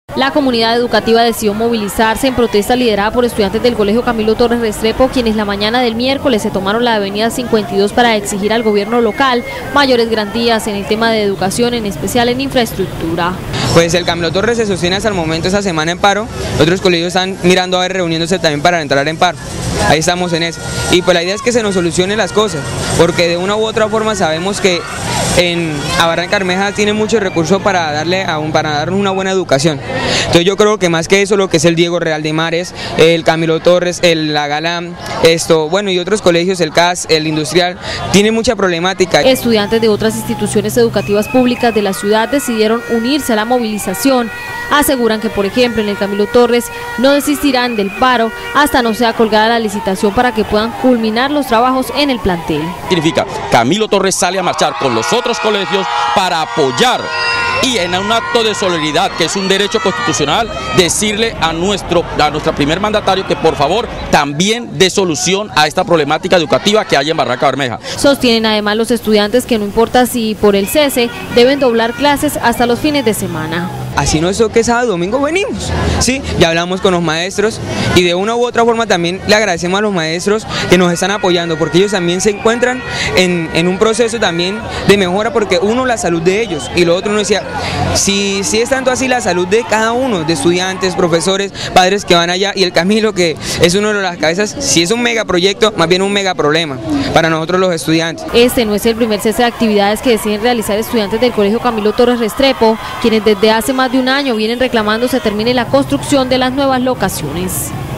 La comunidad educativa decidió movilizarse en protesta liderada por estudiantes del Colegio Camilo Torres Restrepo, quienes la mañana del miércoles se tomaron la avenida 52 para exigir al gobierno local mayores garantías en el tema de educación, en especial en infraestructura. Pues el Camilo Torres se sostiene hasta el momento esta semana en paro, otros colegios están mirando a ver, reuniéndose también para entrar en paro. Ahí estamos en eso. Y pues la idea es que se nos solucionen las cosas, porque de una u otra forma sabemos que en Barrancabermeja tiene muchos recursos para darnos una buena educación. Entonces yo creo que más que eso, lo que es el Diego Real de Mares, el Camilo Torres, la Gala, bueno, y otros colegios, el CAS, el Industrial, tiene mucha problemática. Estudiantes de otras instituciones educativas públicas de la ciudad decidieron unirse a la movilización. Aseguran que, por ejemplo, en el Camilo Torres no desistirán del paro hasta no sea colgada la licitación para que puedan culminar los trabajos en el plantel. Significa, Camilo Torres sale a marchar con los otros colegios para apoyar y en un acto de solidaridad, que es un derecho constitucional, decirle a nuestro primer mandatario que por favor también dé solución a esta problemática educativa que hay en Barrancabermeja. Sostienen además los estudiantes que no importa si por el cese deben doblar clases hasta los fines de semana. Así no es que sábado y domingo venimos, ¿sí? Ya hablamos con los maestros y de una u otra forma también le agradecemos a los maestros que nos están apoyando, porque ellos también se encuentran en un proceso también de mejora, porque uno, la salud de ellos, y lo otro, uno decía, si es tanto así la salud de cada uno, de estudiantes, profesores, padres que van allá, y el Camilo, que es uno de las cabezas, si es un megaproyecto, más bien un mega problema para nosotros los estudiantes. Este no es el primer cese de actividades que deciden realizar estudiantes del Colegio Camilo Torres Restrepo, quienes desde hace más de un año vienen reclamando se termine la construcción de las nuevas locaciones.